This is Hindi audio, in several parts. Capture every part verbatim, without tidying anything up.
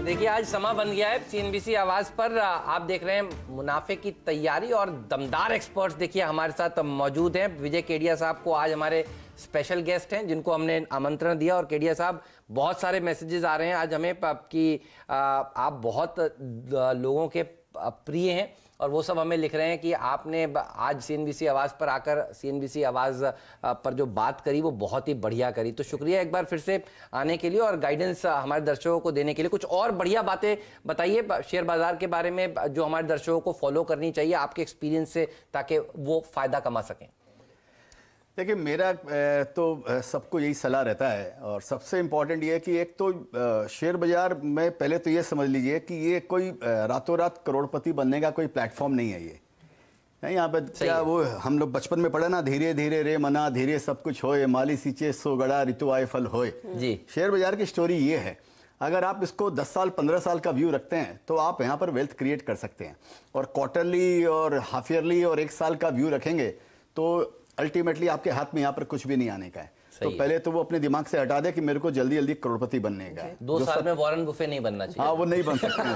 देखिए आज समा बन गया है सीएनबीसी आवाज पर। आप देख रहे हैं मुनाफे की तैयारी और दमदार एक्सपर्ट्स देखिए हमारे साथ मौजूद हैं। विजय केडिया साहब को आज हमारे स्पेशल गेस्ट हैं जिनको हमने आमंत्रण दिया। और केडिया साहब बहुत सारे मैसेजेस आ रहे हैं आज हमें कि आप बहुत लोगों के प्रिय हैं और वो सब हमें लिख रहे हैं कि आपने आज सीएनबीसी आवाज़ पर आकर सीएनबीसी आवाज़ पर जो बात करी वो बहुत ही बढ़िया करी। तो शुक्रिया एक बार फिर से आने के लिए और गाइडेंस हमारे दर्शकों को देने के लिए। कुछ और बढ़िया बातें बताइए शेयर बाजार के बारे में जो हमारे दर्शकों को फॉलो करनी चाहिए आपके एक्सपीरियंस से, ताकि वो फ़ायदा कमा सकें। देखिए मेरा तो सबको यही सलाह रहता है और सबसे इम्पॉर्टेंट ये है कि एक तो शेयर बाजार में पहले तो ये समझ लीजिए कि ये कोई रातों रात करोड़पति बनने का कोई प्लेटफॉर्म नहीं है। ये यहाँ पे क्या वो हम लोग बचपन में पढ़े ना, धीरे धीरे रे मना धीरे सब कुछ होए, माली सींचे सो गड़ा ऋतु आए फल होए। जी शेयर बाजार की स्टोरी ये है। अगर आप इसको दस साल पंद्रह साल का व्यू रखते हैं तो आप यहाँ पर वेल्थ क्रिएट कर सकते हैं। और क्वार्टरली और हाफ ईयरली और एक साल का व्यू रखेंगे तो अल्टीमेटली आपके हाथ में यहाँ पर कुछ भी नहीं आने का है। तो पहले तो वो अपने दिमाग से हटा दे कि मेरे को जल्दी जल्दी करोड़पति बनने का है। दो साल में वॉरेन बुफे नहीं बनना चाहिए। हाँ वो नहीं बन सकते हैं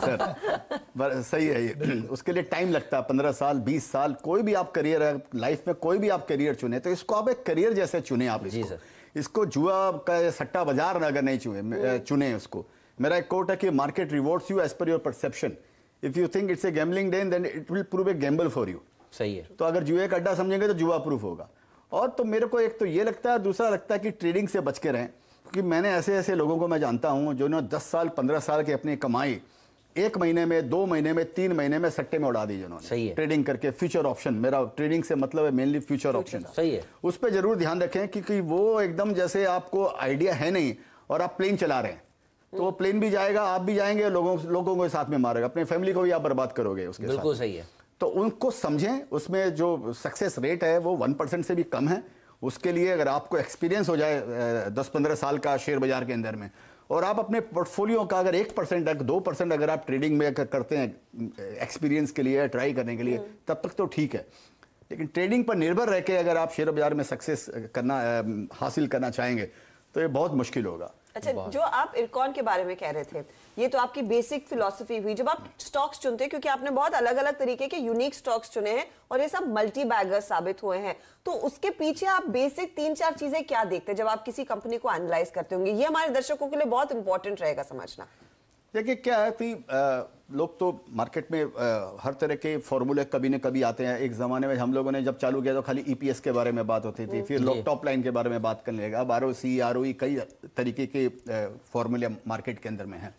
सर। सही है ये, उसके लिए टाइम लगता है, पंद्रह साल बीस साल। कोई भी आप करियर है लाइफ में, कोई भी आप करियर चुने तो इसको आप एक करियर जैसे चुने। आप इसको इसको जुआ का सट्टा बाजार अगर नहीं चुने चुने उसको। मेरा एक कोट है कि market rewards you as per your perception. If you think it's a gambling then then it will prove a gamble for you. सही है। तो अगर जुए का अड्डा समझेंगे तो जुआ प्रूफ होगा। और तो मेरे को एक तो ये लगता है, दूसरा लगता है कि ट्रेडिंग से बच के रहें, क्योंकि मैंने ऐसे ऐसे लोगों को मैं जानता हूं जो ने दस साल पंद्रह साल की अपनी कमाई एक महीने में, दो महीने में, तीन महीने में सट्टे में उड़ा दी जिन्होंने। सही है। ट्रेडिंग करके फ्यूचर ऑप्शन, मेरा ट्रेडिंग से मतलब है मेनली फ्यूचर ऑप्शन। सही है। उस पर जरूर ध्यान रखें क्योंकि वो एकदम जैसे आपको आइडिया है नहीं और आप प्लेन चला रहे हैं तो वो प्लेन भी जाएगा, आप भी जाएंगे, लोगों लोगों को साथ में मारेगा, अपनी फैमिली को भी आप बर्बाद करोगे उसके साथ। बिल्कुल सही है। तो उनको समझें, उसमें जो सक्सेस रेट है वो वन परसेंट से भी कम है। उसके लिए अगर आपको एक्सपीरियंस हो जाए दस पंद्रह साल का शेयर बाजार के अंदर में और आप अपने पोर्टफोलियो का अगर एक परसेंट दो परसेंट अगर आप ट्रेडिंग में करते हैं एक्सपीरियंस के लिए, ट्राई करने के लिए, तब तक तो ठीक है। लेकिन ट्रेडिंग पर निर्भर रह के अगर आप शेयर बाजार में सक्सेस करना हासिल करना चाहेंगे तो ये बहुत मुश्किल होगा। अच्छा, जो आप इरकॉन के बारे में कह रहे थे, ये तो आपकी बेसिक फिलॉसफी हुई। जब आप स्टॉक्स चुनते हैं, क्योंकि आपने बहुत अलग अलग तरीके के यूनिक स्टॉक्स चुने हैं और ये सब मल्टी बैगर्स साबित हुए हैं, तो उसके पीछे आप बेसिक तीन चार चीजें क्या देखते हैं जब आप किसी कंपनी को एनालाइज करते होंगे? ये हमारे दर्शकों के लिए बहुत इंपॉर्टेंट रहेगा समझना। देखिए क्या है कि लोग तो मार्केट में आ, हर तरह के फॉर्मूले कभी न कभी आते हैं। एक ज़माने में हम लोगों ने जब चालू किया तो खाली ईपीएस के बारे में बात होती थी, फिर लोग टॉप लाइन के बारे में बात करने लगे। अब आरओसी, आरओई, कई तरीके के फॉर्मूले मार्केट के अंदर में हैं।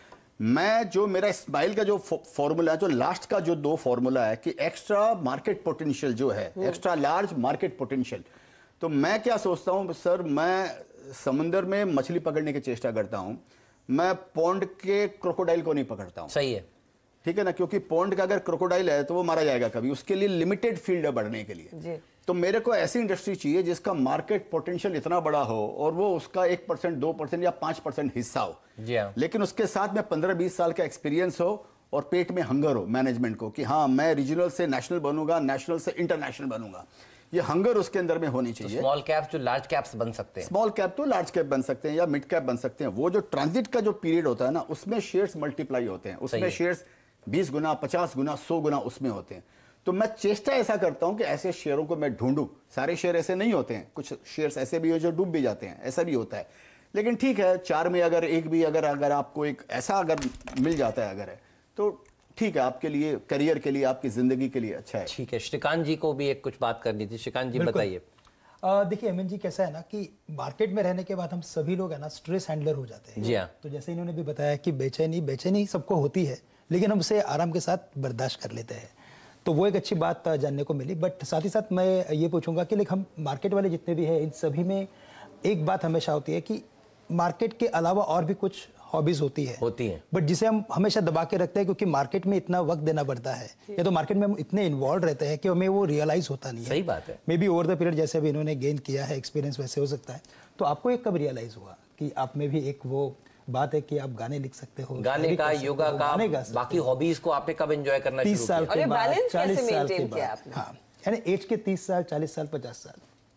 मैं जो मेरा स्माइल का जो फॉर्मूला है, जो लास्ट का जो दो फॉर्मूला है कि एक्स्ट्रा मार्केट पोटेंशियल जो है, एक्स्ट्रा लार्ज मार्केट पोटेंशियल, तो मैं क्या सोचता हूँ सर, मैं समंदर में मछली पकड़ने की चेष्टा करता हूँ, मैं पॉन्ड के क्रोकोडाइल को नहीं पकड़ता हूं। सही है, ठीक है ना, क्योंकि पॉन्ड का अगर क्रोकोडाइल है तो वो मारा जाएगा कभी, उसके लिए लिमिटेड फील्ड है बढ़ने के लिए जी। तो मेरे को ऐसी इंडस्ट्री चाहिए जिसका मार्केट पोटेंशियल इतना बड़ा हो और वो उसका एक परसेंट दो परसेंट या पांच परसेंट हिस्सा हो जी, लेकिन उसके साथ में पंद्रह बीस साल का एक्सपीरियंस हो और पेट में हंगर हो मैनेजमेंट को कि हाँ मैं रीजनल से नेशनल बनूंगा, नेशनल से इंटरनेशनल बनूंगा। ये हंगर उसके अंदर में होनी चाहिए। स्मॉल कैप जो लार्ज कैप्स बन सकते हैं, स्मॉल कैप तो लार्ज कैप बन सकते हैं या मिड कैप बन सकते हैं। वो जो ट्रांजिट का जो पीरियड होता है ना, उसमें शेयर्स मल्टीप्लाई होते हैं, उसमें शेयर्स बीस गुना, पचास गुना, सौ गुना उसमें होते हैं। तो मैं चेष्टा ऐसा करता हूं कि ऐसे शेयरों को मैं ढूंढूं। सारे शेयर ऐसे नहीं होते हैं, कुछ शेयर्स ऐसे भी हो जो डूब भी जाते हैं, ऐसा भी होता है। लेकिन ठीक है, चार में अगर एक भी अगर अगर आपको एक ऐसा अगर मिल जाता है अगर है तो ठीक है, आपके लिए करियर के लिए, आपकी जिंदगी के लिए अच्छा है। ठीक है, श्रीकांत जी को भी एक कुछ बात करनी थी। श्रीकांत जी बताइए। देखिए अमन जी, कैसा है ना कि मार्केट में रहने के बाद हम सभी लोग है ना स्ट्रेस हैंडलर हो जाते हैं जी। हाँ। तो जैसे इन्होंने भी बताया कि बेचैनी बेचैनी सबको होती है, लेकिन हम उसे आराम के साथ बर्दाश्त कर लेते हैं, तो वो एक अच्छी बात जानने को मिली। बट साथ ही साथ मैं ये पूछूंगा कि हम मार्केट वाले जितने भी हैं, इन सभी में एक बात हमेशा होती है कि मार्केट के अलावा और भी कुछ हॉबीज होती है होती है बट जिसे हम हमेशा दबा के रखते हैं, क्योंकि मार्केट में इतना वक्त देना पड़ता है या तो मार्केट में हम इतने इन्वॉल्व रहते हैं कि हमें वो रियलाइज होता नहीं है। सही बात है। Maybe over the period जैसे भी इन्होंने गेन किया है एक्सपीरियंस, वैसे हो सकता है। तो आपको एक कब रियलाइज हुआ कि आप में भी एक वो बात है कि आप गाने लिख सकते हो, गाने का, योगा का, बाकी हॉबीज को आपने कब एंजॉय करना शुरू किया? तीस साल के बाद, चालीस साल के बाद, हाँ, यानी एज के तीस साल, चालीस साल, पचास साल,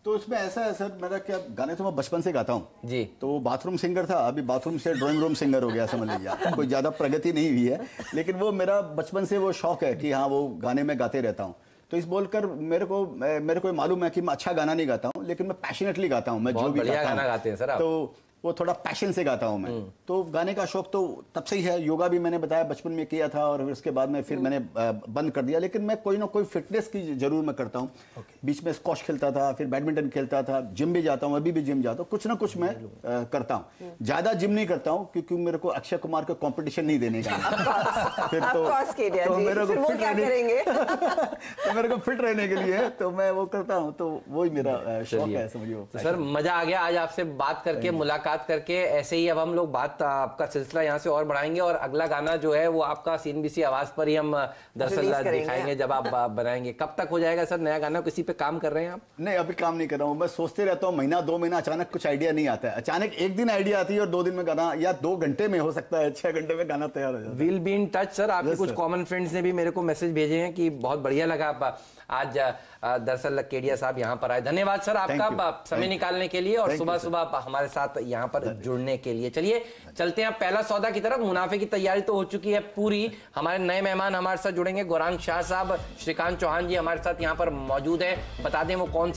तो इसमें ऐसा है सर, मेरा क्या गाने तो मैं बचपन से गाता हूँ जी। तो बाथरूम सिंगर था, अभी बाथरूम से ड्राइंग रूम सिंगर हो गया समझ लीजिए। कोई ज़्यादा प्रगति नहीं हुई है, लेकिन वो मेरा बचपन से वो शौक है कि हाँ वो गाने में गाते रहता हूँ। तो इस बोलकर मेरे को मेरे को मालूम है कि मैं अच्छा गाना नहीं गाता हूँ, लेकिन मैं पैशनेटली गाता हूँ। मैं जो भी बढ़िया गाना गाते हैं सर आप। तो वो थोड़ा पैशन से गाता हूँ मैं। तो गाने का शौक तो तब से ही है। योगा भी मैंने बताया बचपन में किया था और उसके बाद में फिर मैंने बंद कर दिया, लेकिन मैं कोई ना कोई फिटनेस की जरूर मैं करता हूँ। okay. बीच में स्क्वॉश खेलता था, फिर बैडमिंटन खेलता था, जिम भी जाता हूँ, अभी भी जिम जाता हूँ, कुछ ना कुछ मैं आ, करता हूँ। ज्यादा जिम नहीं करता हूँ क्योंकि मेरे को अक्षय कुमार को कॉम्पिटिशन नहीं देने का। फिर तो मेरे को फिट रहने तो मेरे को फिट रहने के लिए तो मैं वो करता हूँ। तो वही मेरा शौक है समझिए। सर मजा आ गया आज आपसे बात करके, मुलाकात करके। ऐसे ही अब हम लोग बात आपका सिलसिला यहाँ से और बढ़ाएंगे और अगला गाना जो है वो आपका सीएनबीसी आवाज पर ही हम दरअसल दिखाएंगे जब आप बनाएंगे। कब तक हो जाएगा सर नया गाना? किसी पे काम कर रहे हैं आप? नहीं, अभी काम नहीं कर रहा हूँ। मैं सोचते रहता हूँ महीना दो महीना, अचानक कुछ आइडिया नहीं आता है। अचानक एक दिन आइडिया आती है और दो दिन में गाना, या दो घंटे में हो सकता है, छह घंटे में गाना तैयार हो जाता है। Will be in touch sir. आपके कुछ कॉमन फ्रेंड्स ने भी मेरे को मैसेज भेजे हैं कि बहुत बढ़िया लगा आप आज दरअसल केडिया साहब यहाँ पर आए। धन्यवाद सर आपका समय निकालने के लिए और सुबह सुबह हमारे साथ यहाँ पर जुड़ने के लिए। चलिए चलते हैं पहला सौदा की तरफ। मुनाफे की तैयारी तो हो चुकी है पूरी। हमारे नए मेहमान हमारे साथ जुड़ेंगे। गौरांग शाह साहब, श्रीकांत चौहान जी हमारे साथ यहाँ पर मौजूद है। बता दें वो कौन